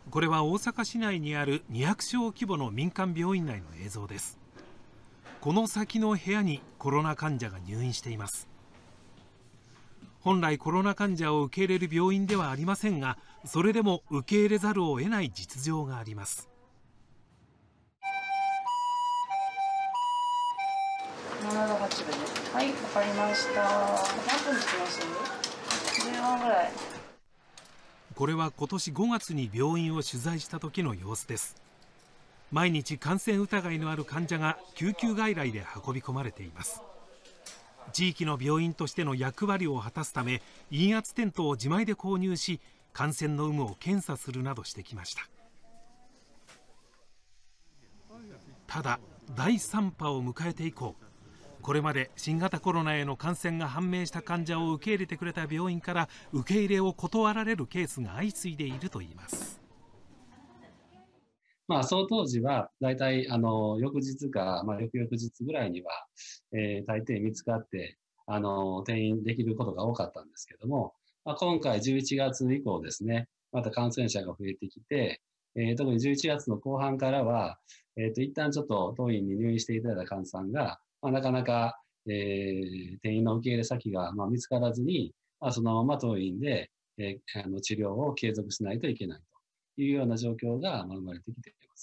これは大阪市内にある200床規模の民間病院内の映像です。この先の部屋にコロナ患者が入院しています。本来コロナ患者を受け入れる病院ではありませんが、それでも受け入れざるを得ない実情があります。 7度8分で。はい、わかりました。何分つきます？ 10 分ぐらい。 これは今年5月に病院を取材した時の様子です。毎日感染疑いのある患者が救急外来で運び込まれています。地域の病院としての役割を果たすため、陰圧テントを自前で購入し、感染の有無を検査するなどしてきました。ただ第3波を迎えて以降、これまで新型コロナへの感染が判明した患者を受け入れてくれた病院から受け入れを断られるケースが相次いでいるといいます。 その当時は大体翌日か、翌々日ぐらいには、大抵見つかって転院できることが多かったんですけども、今回11月以降ですね、また感染者が増えてきて、特に11月の後半からは、一旦ちょっと当院に入院していただいた患者さんが、なかなか、転院の受け入れ先が、見つからずに、そのまま当院で、治療を継続しないといけないというような状況が生まれてきています。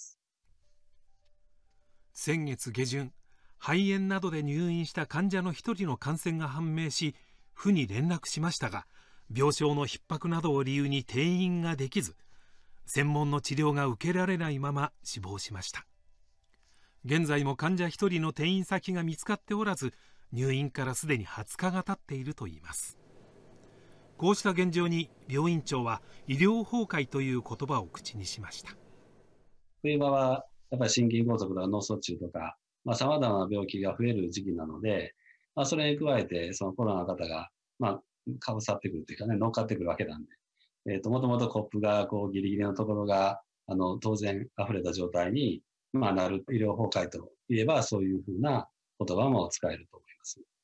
先月下旬、肺炎などで入院した患者の1人の感染が判明し、府に連絡しましたが、病床の逼迫などを理由に転院ができず、専門の治療が受けられないまま死亡しました。現在も患者1人の転院先が見つかっておらず、入院からすでに20日が経っているといいます。こうした現状に病院長は医療崩壊という言葉を口にしました。 冬場はやっぱり心筋梗塞とか脳卒中とか、さまざまな病気が増える時期なので、それに加えてそのコロナの方が、かぶさってくるというかね、乗っかってくるわけなんで、もともとコップがこうギリギリのところが当然溢れた状態に、なる医療崩壊といえばそういうふうな言葉も使えると思います。